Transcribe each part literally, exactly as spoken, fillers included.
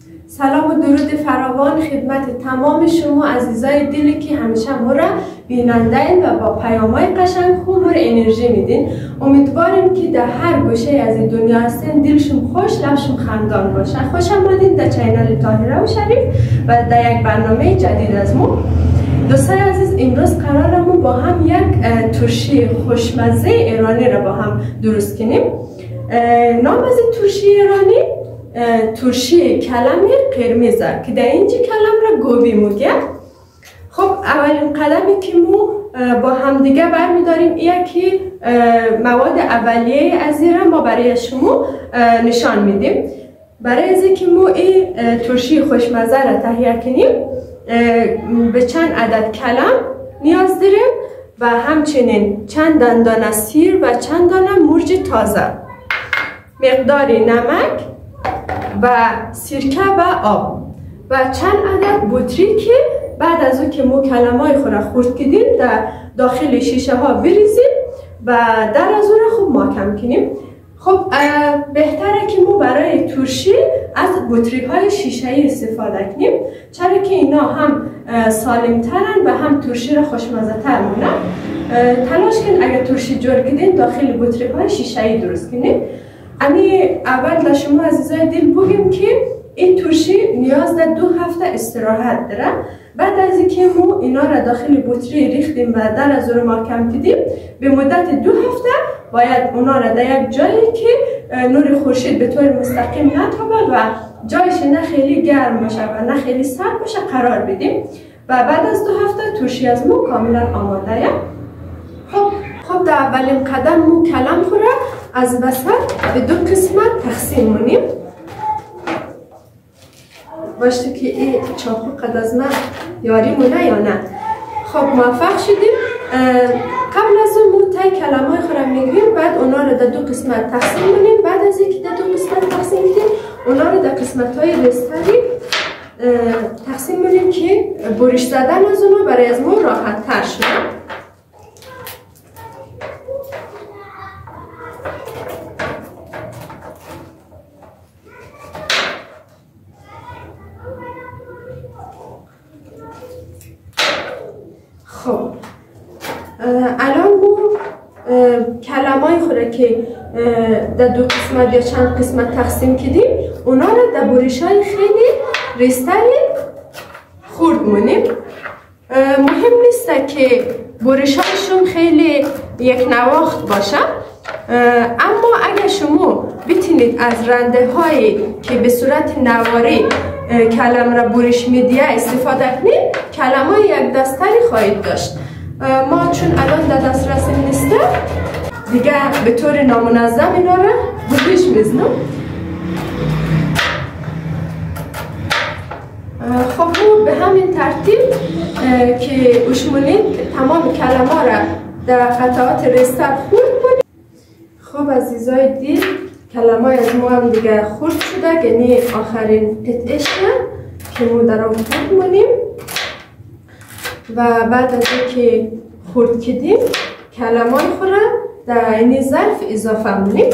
سلام و درود فراوان خدمت تمام شما عزیزای دلی که همیشه ما را بیننده این و با پیام‌های قشنگ خوب و انرژی میدین. امیدواریم که در هر گوشه از این دنیا هستین دلشون خوش، لبشون خندان باشه. خوش آمدید در چینل طاهره و شریف و در یک برنامه جدید از ما. دوستای عزیز، امروز قرارمون با هم یک ترشی خوشمزه ایرانی را با هم درست کنیم. نام از این ترشی ایرانی ترشی کلم قرمز که در اینجا کلم را گوبی میگه. خب اولین قدمی که مو با هم دیگه برمیداریم اینه که مواد اولیه از این را ما برای شما نشان میدیم. برای از اینکه مو این ترشی خوشمزه را تهیه کنیم به چند عدد کلم نیاز داریم و همچنین چند دانه سیر و چند دانه مرچ تازه، مقداری نمک و سرکه و آب و چند عدد بطری که بعد از اون که مو کلمای خود را خورد کردیم در داخل شیشه ها بریزیم و در از اون را خوب محکم کنیم. خب بهتره که مو برای ترشی از بطری های شیشه ای استفاده کنیم، چرا که اینا هم سالم ترن و هم ترشی را خوشمزه تر مونن. تلاش کن اگر ترشی جور کردین داخل بطری های شیشه ای درست کنیم. امی اول در شما عزیزای دل بگیم که این ترشی نیاز در دو هفته استراحت داره. بعد از اینکه ما اینا را داخل بطری ریختیم و در از رو محکم کردیم به مدت دو هفته باید اونا را در یک جایی که نور خورشید به طور مستقیم نتابه و جایش نه خیلی گرم باشه و نه خیلی سرد باشه قرار بدیم و بعد از دو هفته ترشی از ما کاملا آماده. خب خب در اولین قدم مو کلم خورا از وسط به دو قسمت تقسیم مونیم. باشته که این چاقو قد از من یاری مونه یا نه. خب موفق شدیم. قبل از اون مو تای کلمای خورا میگیریم، بعد اونا رو در دو قسمت تقسیم مونیم. بعد از اینکه در دو قسمت تقسیم میدیم اونا رو در قسمت های رستری تقسیم مونیم که برش زدن از اونا برای از ما راحت تر شده. خب الان مو کلمای خوره که در دو قسمت یا چند قسمت تقسیم کردیم اونا رو در برش های خیلی ریستری خورد مونیم. مهم نیست که برش هایشون خیلی یک نواخت باشه، اما اگر شما بتونید از رنده هایی که به صورت نواری کلم را برش میدیه استفاده کنید کلمای یک دستری خواهید داشت. ما چون الان در دسترسی نیسته دیگه به طور نامنظم اینا را برش میزنم. خب به همین ترتیب که اشمونید تمام کلمه را در قطعات رستر خورد کنید. خب عزیزای دل کلمه از ما هم دیگه خورد شده، یعنی آخرین قطعش که ما در آن خورد مونیم و بعد از اینکه خورد کردیم کلمه خورا در این ظرف اضافه مونیم.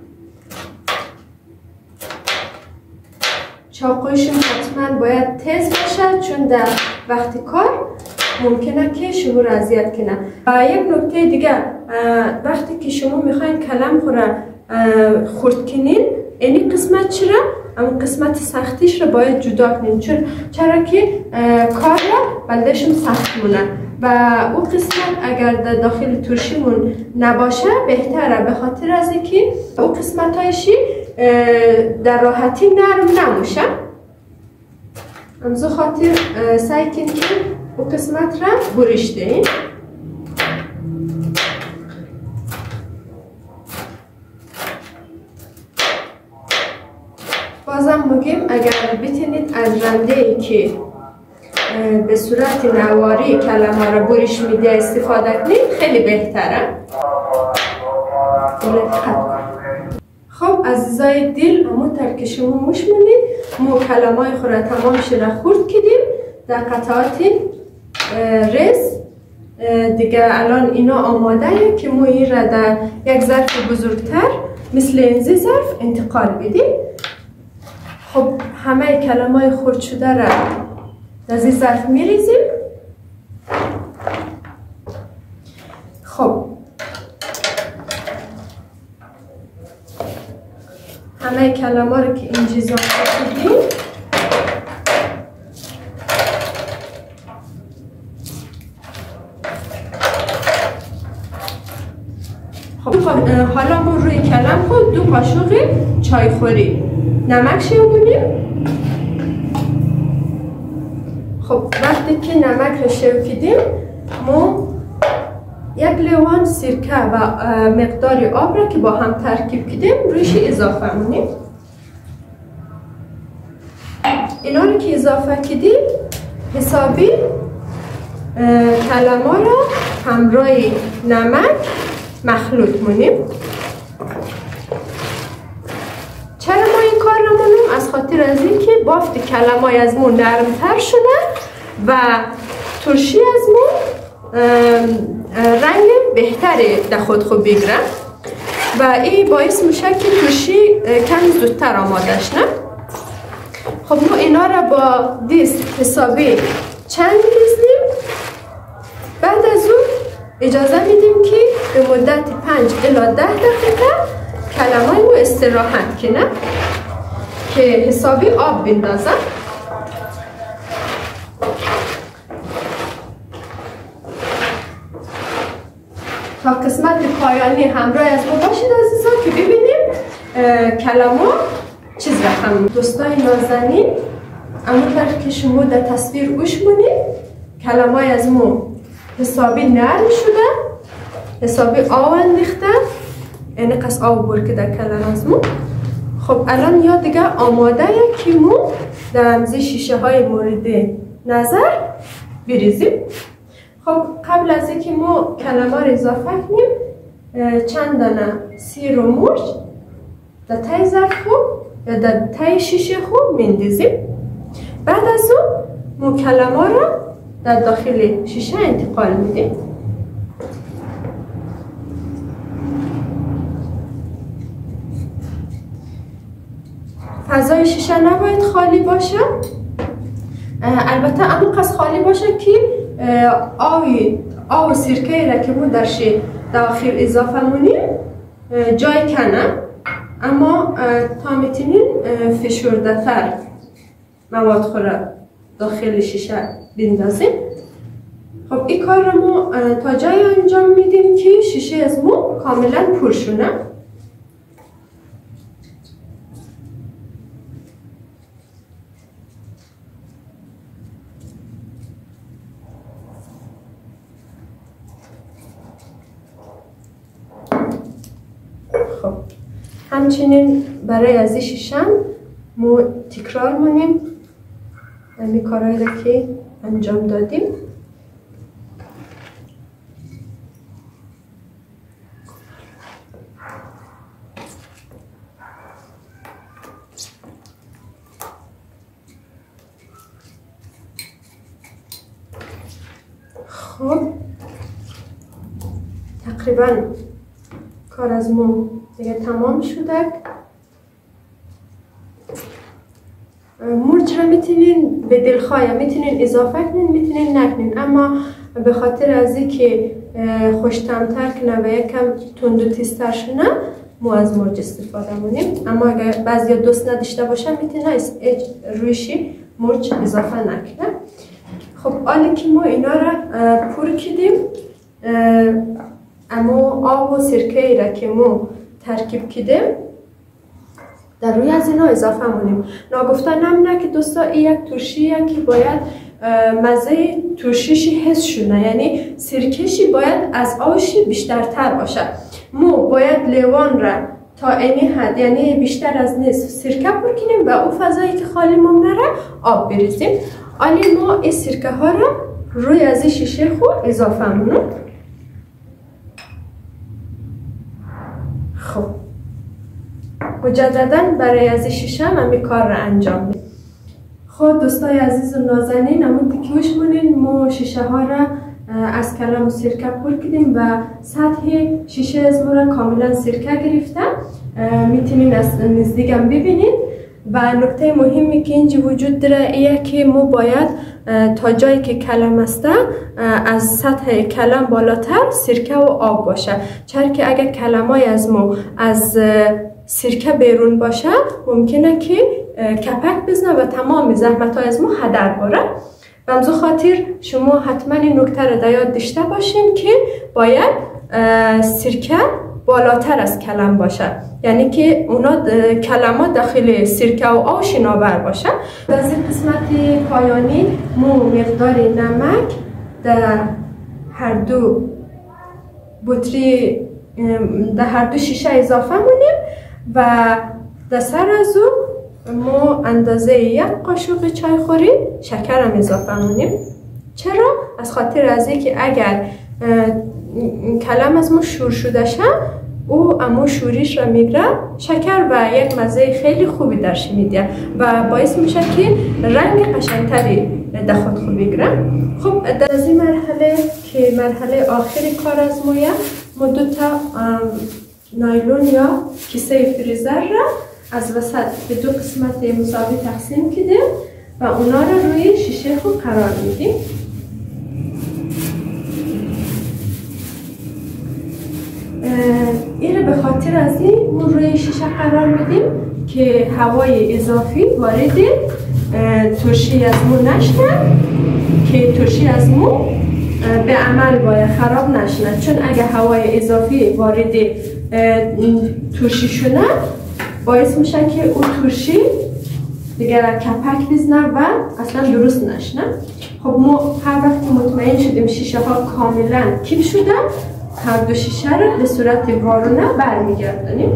چاقویشون حتما باید تیز باشه چون در وقت کار ممکنه که شما را اذیت کنه. و یک نکته دیگه وقتی که شما میخواین کلم خورا خورد کنین اینی قسمت چرا؟ اما قسمت سختیش را باید جدا کنین چون چرا که کار را بلدشون سخت مونه و اون قسمت اگر در داخل ترشیمون نباشه بهتره، به خاطر از اینکه اون قسمت هایشی در راحتی نرم نموشه. امزو خاطر سعی کنین که اون قسمت را برش دهین. بازم میگیم اگر بتونید از رنده ای که به صورت نواری کلمه را برش میده استفاده کنید خیلی بهتره. خب عزیزای دل همونطور که شما مشمونید ما کلمه های خود را تمامش را خورد کردیم در قطعات رس. دیگه الان اینا آماده که ما این را در یک ظرف بزرگتر مثل این ظرف انتقال بدیم. خب همه کلمای خرد شده را در این ظرف میریزیم. خب همه کلمه رو که اینجا اضافه کردیم خب حالا ما روی کلم خود دو قاشق چای خوری نمک شیمونیم. خب وقتی که نمک رو شو کردیم ما یک لیوان سرکه و مقدار آب را که با هم ترکیب کردیم رویش اضافه مونیم. اینا رو که اضافه کردیم حسابی کلمه را همراه نمک مخلوط مونیم. چرا ما این کار رو مونیم؟ از خاطر از این که بافت کلمه از مون نرمتر شده و ترشی از مون رنگ بهتری در خود خود بگیره و این باعث میشه که ترشی کم زودتر آماده شه. خب ما اینا را با دست حسابی چند می‌ریزیم. بعد از اون اجازه میدیم که به مدت پنج الی ده دقیقه کلمه ما استراحت کنه که حسابی آب بندازه. تا قسمت پایانی همراه از ما باشید عزیزان که ببینیم کلمه چیز رقم. دوستای نازنین همونطور که شما در تصویر گوش مونید کلمه از ما حسابی نرم شده، حسابی آب انداخته، یعنی قصد آب برکه در کلمه از ما. خب الان یا دیگه آماده که ما در امزی شیشه های مورد نظر بریزیم. خب قبل از اینکه ما کلمه را اضافه کنیم چند دانه سیر و مرچ در تای ظرف یا در تای شیشه خوب میندازیم. بعد از اون ما کلمه را در داخل شیشه انتقال میدیم. فضای شیشه نباید خالی باشه، البته اما قصد خالی باشه که آوی آب و سرکه را که ما در داخل اضافه مونیم جای کنه، اما تا میتونین فشرده تر مواد خورا داخل شیشه بندازیم. خب این کار را ما تا جای انجام میدیم که شیشه از ما کاملا پر شونه. خب همچنین برای از این شیشه ما تکرار مونیم همین کارهایی را که انجام دادیم. خب تقریبا کار از ما دیگه تمام شده. مرچ را میتونین به دلخواه میتونین اضافه کنین میتونین نکنین، اما به خاطر از اینکه خوش‌طعم‌تر کنه و یکم تند و تیزتر شونه ما از مرچ استفاده مونیم. اما اگر بعضیا دوست نداشته باشن میتونه رویش مرچ اضافه نکنه. خب حالا که ما اینا را پر کردیم اما آب و سرکه را که ما ترکیب کردیم در روی از اینا اضافه مونیم. ناگفته نمونه که دوستا این یک ترشیه که باید مزه ترشیشی حس شونه، یعنی سرکشی باید از آبشی بیشترتر باشه. ما باید لیوان را تا این حد یعنی بیشتر از نصف سرکه پر کنیم و اون فضایی که خالی مونده را آب بریزیم. حالی ما این سرکه ها را روی از این شیشه خود اضافه مونیم. خب مجددا برای از این شیشه هم این کار را انجام میدیم. خب دوستای عزیز و نازنین همون که گوش مونین ما شیشه ها را از کلم و سرکه پر کردیم و سطح شیشه از ما را کاملا سرکه گرفته. میتونین از نزدیک هم ببینید و نکته مهمی که اینجا وجود داره ایه که ما باید تا جایی که کلم است از سطح کلم بالاتر سرکه و آب باشه، چرا که اگر کلمای از ما از سرکه بیرون باشه ممکنه که کپک بزنه و تمام زحمت های از ما هدر بره. و همزو خاطر شما حتما این نکته را در یاد داشته باشین که باید سرکه بالاتر از کلم باشه، یعنی که اونا کلمات داخل سرکه و آب شناور باشه. در این قسمت پایانی ما مقدار نمک در هر دو بطری در هر دو شیشه اضافه مونیم و در سر از او ما اندازه یک قاشق چای خوری شکر هم اضافه مونیم. چرا؟ از خاطر از اینکه اگر کلم از ما شور شده شه او اما شوریش را میگیره شکر و یک مزه خیلی خوبی درش میده و باعث میشه که رنگ قشنگتری در خود خوب بگیره. خب در این مرحله که مرحله آخری کار از مویه ما دو تا نایلون یا کیسه فریزر را از وسط به دو قسمت مساوی تقسیم کردیم و اونا را روی شیشه خوب قرار میدیم. این را به خاطر از این ما روی شیشه قرار میدیم که هوای اضافی وارد ترشی از مو نشنه، که ترشی از مو به عمل باید خراب نشنه، چون اگه هوای اضافی وارد ترشی شده باعث میشه که اون ترشی دیگه کپک بزنه و اصلا درست نشنه. خب ما هر وقت مطمئن شدیم شیشه ها کاملا کیپ شده هر دو شیشه رو به صورت وارونه برمیگردانیم.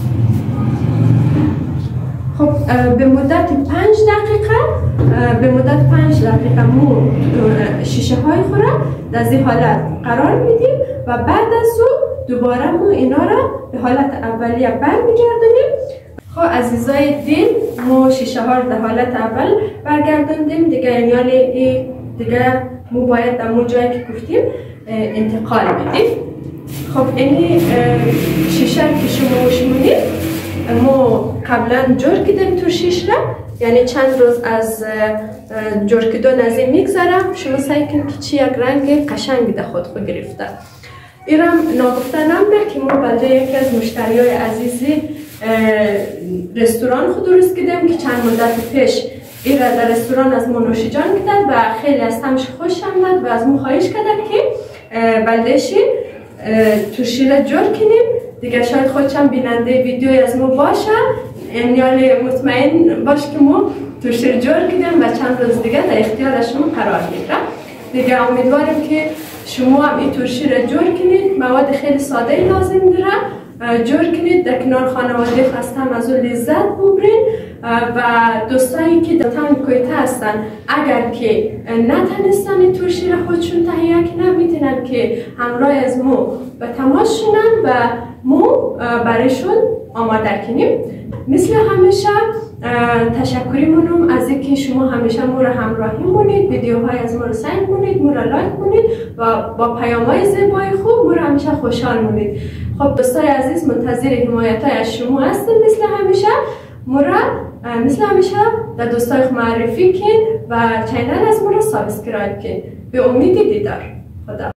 خب به مدت پنج دقیقه به مدت پنج دقیقه مو شیشه های خوره در این حالت قرار میدیم و بعد از او دوباره مو اینا را به حالت اولیه برمیگردانیم. خب عزیزای دل ما شیشه ها رو در حالت اول برگرداندیم دیگه، یعنی دیگه مو باید در مو جایی که گفتیم انتقال بدیم. خب این شیشه که شما شمونید ما قبلا جور کردیم ترشیش را، یعنی چند روز از جور کردن از این میگذرم. شما سعی کنید که چی یک رنگ قشنگ در خود خود گرفته. ایرم ناگفته نمده که ما بلده یکی از مشتری های عزیزی رستوران خود درست کردیم که چند مدت پیش این را در رستوران از ما نوشیجان کردن و خیلی از همش خوش آمد و از ما خواهش کردن که بلدهشی ترشی را جور کنیم دیگه. شاید خودشم بیننده ویدیوی از ما باشه، یعنی مطمئن باش که ما ترشی را جور کنیم و چند روز دیگه در اختیار شما قرار میگیره دیگه. امیدوارم که شما هم این ترشی را جور کنید. مواد خیلی ساده لازم داره، جور کنید در کنار خانواده خستم از اون لذت ببرین و دوستایی که در تاون کویته هستن اگر که نتونستن این ترشی را خودشون تهیه کنن میتونن که همراه از مو به تماس شونن و مو برایشون آماده کنیم. مثل همیشه تشکری مونم از اینکه شما همیشه ما را همراهی مونید، ویدیوهای از ما را سعی مونید، ما را لایک مونید و با پیام‌های زیبای خوب ما را همیشه خوشحال مونید. خب دوستای عزیز منتظر حمایت‌های از شما هستیم. مثل همیشه ما را مثل همیشه در دوستای معرفی کن و چینل از ما را سابسکرایب کن. به امید دیدار. خدا